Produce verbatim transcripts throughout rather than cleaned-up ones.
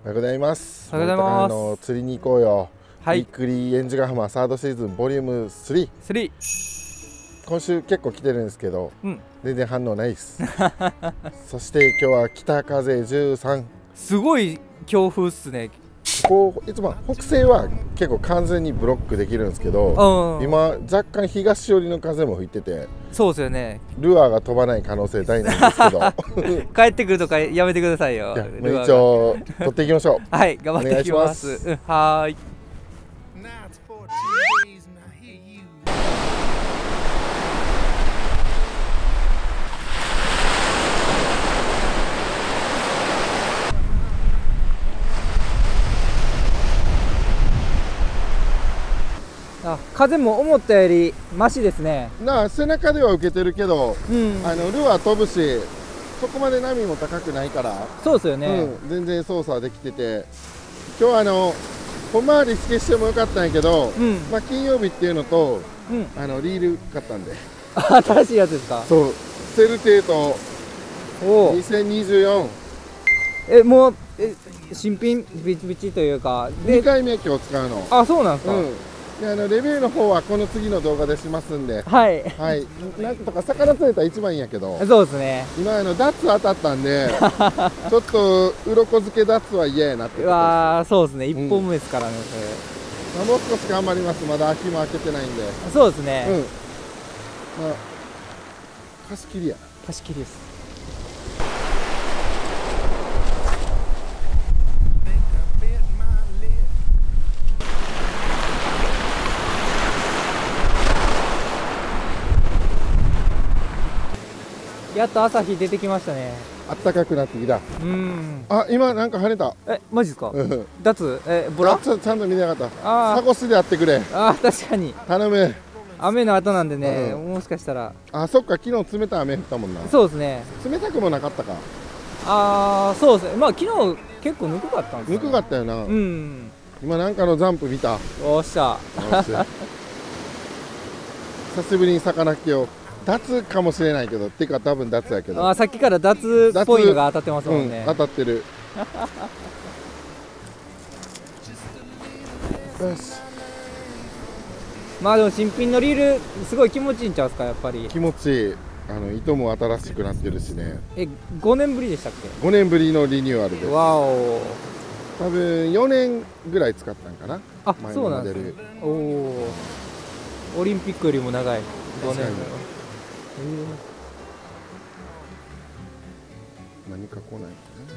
おはようございます。 おはようございます。 あの釣りに行こうよ。 はい。 ウィークリーエンジュヶ浜サードシーズンボリュームスリー。 スリー。 今週結構来てるんですけど、うん、全然反応ないです。そして今日は北風じゅうさん。 すごい強風っすね。 こういつも北西は結構完全にブロックできるんですけど、うん、今若干東寄りの風も吹いてて、 そうですよね。 ルアーが飛ばない可能性大なんですけど帰ってくるとかやめてくださいよ。 いや一応取っていきましょう。 はい、頑張っていきます。うん、はーい。あ、風も思ったよりマシですね。 なあ、背中では受けてるけど、うん、あのルアー飛ぶし、そこまで波も高くないから、 そうですよね、 うん、全然操作できてて、今日はあのほんまはリスケしてもよかったんやけど、うん、まあ金曜日っていうのと、うん、あのリール買ったんで。 新しいやつですか？ そう、セルテートにせんにじゅうよん。 え、もうえ新品ビチビチというかにかいめ今日使うの。 あ、そうなんですか。うん、 であのレビューの方はこの次の動画でしますんで、 はい、 はい、なんとか魚釣れたら一番いいんやけど、 そうですね。 今あのダッツ当たったんでちょっと鱗漬けダッツは嫌やなってことです。 うわー、そうですね、一本目ですからね、それ、 まあ、もう少し頑張ります。まだ秋も明けてないんで。 そうですね、うん、 まあ貸し切りや貸し切りです。やっと朝日出てきましたね。 あったかくなってきた。うん。あ、今なんか跳ねた。 え、マジですか？ダツ、え、ボラ？ ちゃんと見てなかった。サゴスでやってくれ。 あ、確かに。 頼む。 雨の後なんでね、もしかしたら。 あ、そっか、昨日冷たい雨降ったもんな。 そうですね。 冷たくもなかったか。 ああ、そうですね。まあ昨日結構ぬくかったんですよ。ぬくかったよな。うん。今なんかのジャンプ見た。 おっしゃ。 久しぶりに魚っ気を。ダツかもしれないけど、っていうか多分ダツやけど。 あ、さっきからダツっぽいのが当たってますもんね。 うん、当たってる。よし。 まあでも新品のリールすごい気持ちいいんちゃうですか、やっぱり。 気持ちいい。あの糸も新しくなってるしね。 え、ごねんぶりでしたっけ？ ごねんぶりのリニューアルです。 わお。 多分よねんぐらい使ったんかな。 あ、そうなんですね。おお。オリンピックよりも長い。ごねん。 何か来ない、ね、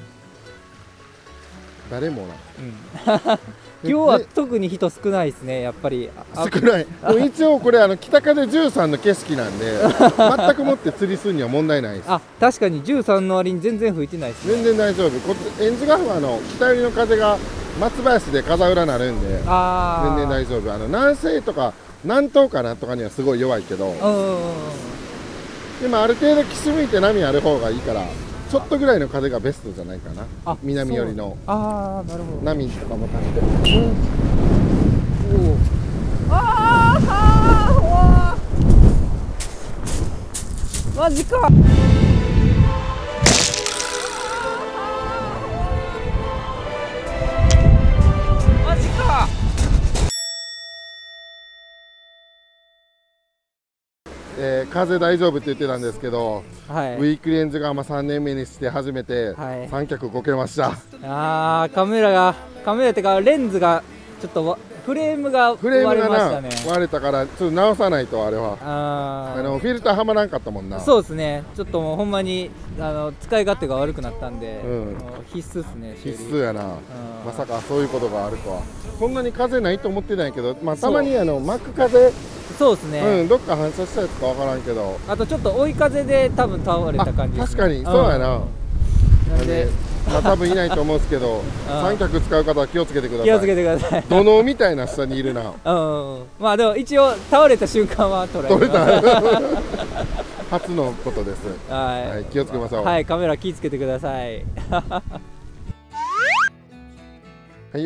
誰もな、 うん、今日は特に人少ないですね、やっぱり。 少ない。一応これあの北風じゅうさんの景色なんで全くもって釣りするには問題ないです。 あ、確かにじゅうさんの割に全然吹いてないですね。 全然大丈夫。こっちエンジュヶ浜の北寄りの風が松林で風裏なるんであ全然大丈夫。あの南西とか南東かなとかにはすごい弱いけど、でもある程度岸向いて波ある方がいいから、ちょっとぐらいの風がベストじゃないかな。あ、南寄りの。 ああ、なるほど。 波とかも足して。うん、 おお。ああ、マジか。マジか。 えー、風大丈夫って言ってたんですけど、はい、ウィークリーエンジュヶ浜さんねんめにして初めて三脚こけました。はい、 ああ、カメラがカメラってかレンズがちょっとフレームが割れましたね。 割れたからちょっと直さないと。あれはああのフィルターはまらんかったもんな。 そうですね。ちょっともうほんまにあの使い勝手が悪くなったんで、うん、必須ですね。 必須やな。まさかそういうことがあるとは。そんなに風ないと思ってないけど、まあたまにあの巻く風、 そうですね、 うん、どっか反射したやつかわからんけど、 あとちょっと追い風で多分倒れた感じです、ね、 確かにそうやな、うん、なんでまあ多分いないと思うんですけど三脚使う方は気をつけてください。 気をつけてください。 土のうみたいな下にいるな。 うん、まあでも一応倒れた瞬間は捉え取れた初のことです。はい、はい、気をつけましょう。 はい、カメラ気をつけてください。 はい、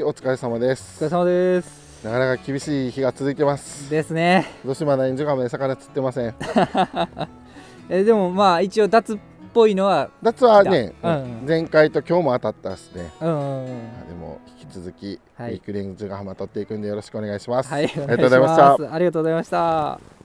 お疲れ様です。 お疲れ様です。 なかなか厳しい日が続いてますですね。 どうしてまだエンジュヶ浜で魚釣ってません。 えでもまあ一応脱ぽいのは夏はね、 うん、 前回と今日も当たったですね。 うんうんうん、 でも引き続き、 はい、 ウィークレンズがハマ取っていくんでよろしくお願いします。 はい、 ありがとうございました。 ありがとうございました。